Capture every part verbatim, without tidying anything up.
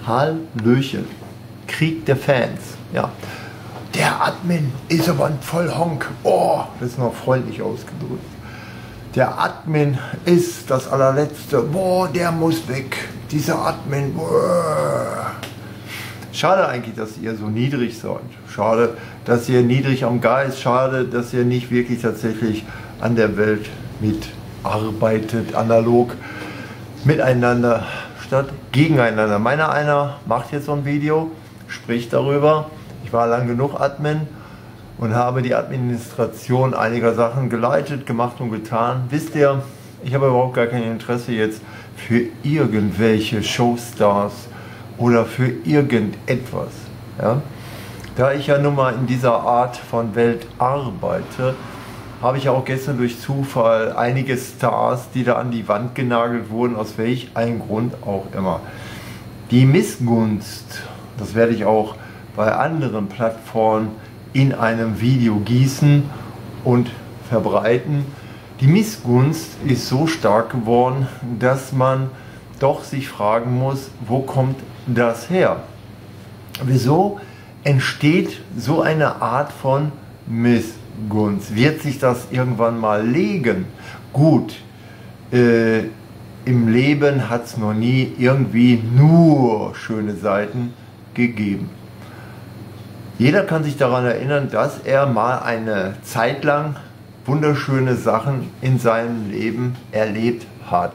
Hallöchen. Krieg der Fans. Ja. Der Admin ist aber ein Vollhonk. Oh, das ist noch freundlich ausgedrückt. Der Admin ist das allerletzte. Boah, der muss weg. Dieser Admin. Boah. Schade eigentlich, dass ihr so niedrig seid. Schade, dass ihr niedrig am Geist. Schade, dass ihr nicht wirklich tatsächlich an der Welt mitarbeitet, analog miteinander statt gegeneinander. Meiner einer macht jetzt so ein Video, spricht darüber. Ich war lang genug Admin und habe die Administration einiger Sachen geleitet, gemacht und getan. Wisst ihr, ich habe überhaupt gar kein Interesse jetzt für irgendwelche Showstars oder für irgendetwas. Ja? Da ich ja nun mal in dieser Art von Welt arbeite, habe ich auch gestern durch Zufall einige Stars, die da an die Wand genagelt wurden, aus welch einem Grund auch immer. Die Missgunst, das werde ich auch bei anderen Plattformen in einem Video gießen und verbreiten. Die Missgunst ist so stark geworden, dass man doch sich fragen muss, wo kommt das her? Wieso entsteht so eine Art von Missgunst? Wird sich das irgendwann mal legen? Gut, äh, im Leben hat es noch nie irgendwie nur schöne Seiten gegeben. Jeder kann sich daran erinnern, dass er mal eine Zeit lang wunderschöne Sachen in seinem Leben erlebt hat.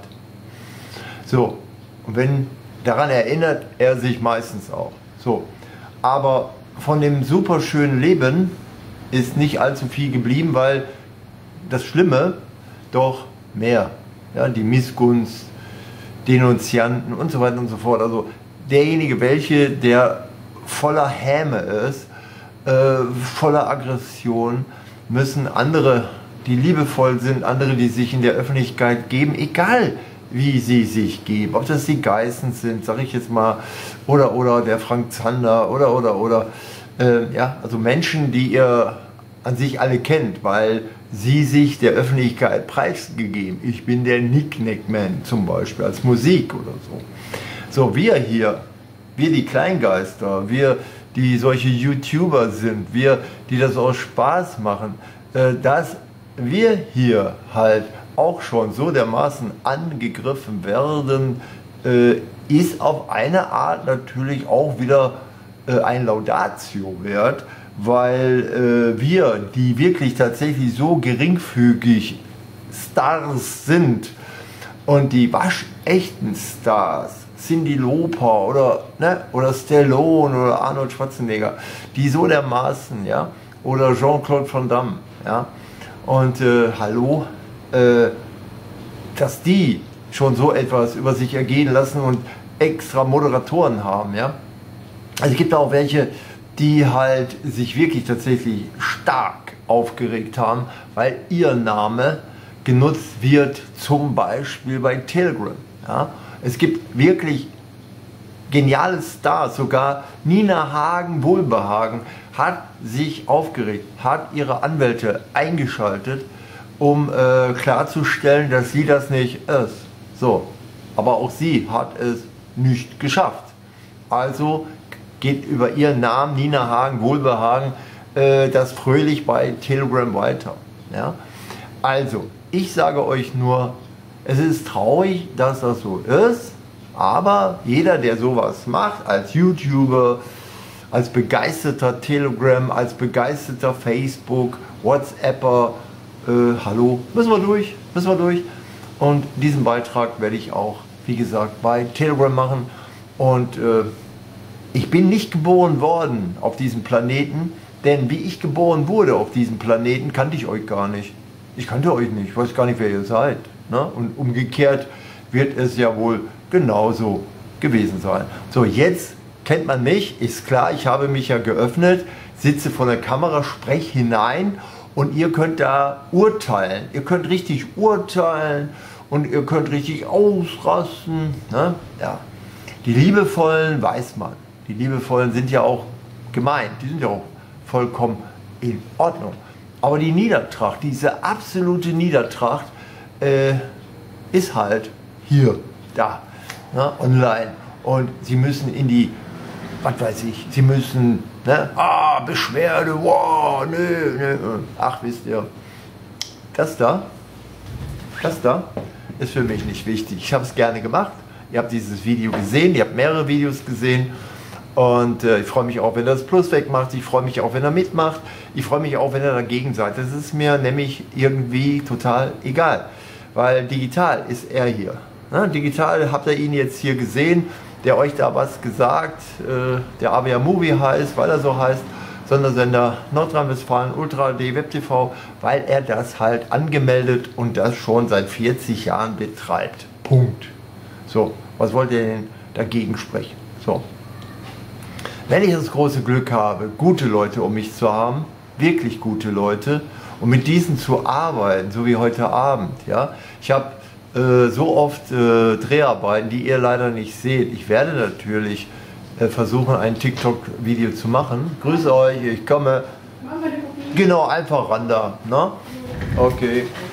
So, und wenn daran erinnert er sich meistens auch. So, aber von dem super schönen Leben ist nicht allzu viel geblieben, weil das Schlimme doch mehr, ja, die Missgunst, Denunzianten und so weiter und so fort. Also derjenige, welche, der voller Häme ist, äh, voller Aggression, müssen andere, die liebevoll sind, andere, die sich in der Öffentlichkeit geben, egal wie sie sich geben, ob das die Geissens sind, sage ich jetzt mal, oder oder der Frank Zander oder oder oder äh, ja, also Menschen, die ihr an sich alle kennt, weil sie sich der Öffentlichkeit preisgegeben. Ich bin der Nicknack-Man zum Beispiel als Musik oder so. So, wir hier, wir die Kleingeister, wir die solche YouTuber sind, wir die das aus Spaß machen, äh, dass wir hier halt auch schon so dermaßen angegriffen werden, äh, ist auf eine Art natürlich auch wieder äh, ein Laudatio wert, weil äh, wir, die wirklich tatsächlich so geringfügig Stars sind und die waschechten Stars, Cyndi Lauper oder, ne, oder Stallone oder Arnold Schwarzenegger, die so dermaßen, ja, oder Jean-Claude Van Damme, ja, und äh, hallo, äh, dass die schon so etwas über sich ergehen lassen und extra Moderatoren haben, ja. Also es gibt auch welche, die halt sich wirklich tatsächlich stark aufgeregt haben, weil ihr Name genutzt wird, zum Beispiel bei Telegram. Ja? Es gibt wirklich geniale Stars, sogar Nina Hagen Wohlbehagen hat sich aufgeregt, hat ihre Anwälte eingeschaltet, um äh, klarzustellen, dass sie das nicht ist. So, aber auch sie hat es nicht geschafft. Also geht über ihren Namen, Nina Hagen Wohlbehagen, äh, das fröhlich bei Telegram weiter. Ja? Also, ich sage euch nur, es ist traurig, dass das so ist, aber jeder, der sowas macht, als YouTuber, als begeisterter Telegram, als begeisterter Facebook, WhatsApper, äh, hallo, müssen wir durch, müssen wir durch. Und diesen Beitrag werde ich auch, wie gesagt, bei Telegram machen. Und äh, ich bin nicht geboren worden auf diesem Planeten, denn wie ich geboren wurde auf diesem Planeten, kannte ich euch gar nicht. Ich kannte euch nicht, ich weiß gar nicht, wer ihr seid. Ne? Und umgekehrt wird es ja wohl genauso gewesen sein. So, jetzt kennt man mich, ist klar, ich habe mich ja geöffnet, sitze vor der Kamera, spreche hinein und ihr könnt da urteilen. Ihr könnt richtig urteilen und ihr könnt richtig ausrasten. Ne? Ja. Die Liebevollen weiß man. Die Liebevollen sind ja auch gemeint, die sind ja auch vollkommen in Ordnung. Aber die Niedertracht, diese absolute Niedertracht, äh, ist halt hier, da, ne, online. und sie müssen in die, was weiß ich, sie müssen, ne, ah, Beschwerde, wow, nö, nö, ach, wisst ihr, das da, das da ist für mich nicht wichtig. Ich habe es gerne gemacht, ihr habt dieses Video gesehen, ihr habt mehrere Videos gesehen und äh, ich freue mich auch, wenn er das Plus wegmacht, ich freue mich auch, wenn er mitmacht, ich freue mich auch, wenn er dagegen seid. Das ist mir nämlich irgendwie total egal, weil digital ist er hier. Ne? Digital habt ihr ihn jetzt hier gesehen, der euch da was gesagt, äh, der A W A Movie heißt, weil er so heißt, Sondersender Nordrhein-Westfalen Ultra H D Web T V, weil er das halt angemeldet und das schon seit vierzig Jahren betreibt. Punkt. So, was wollt ihr denn dagegen sprechen? So. Wenn ich das große Glück habe, gute Leute um mich zu haben, wirklich gute Leute, und mit diesen zu arbeiten, so wie heute Abend, ja, ich habe äh, so oft äh, Dreharbeiten, die ihr leider nicht seht. Ich werde natürlich äh, versuchen, ein TikTok-Video zu machen. Grüße euch, ich komme. Genau, einfach ran da. Ne? Okay.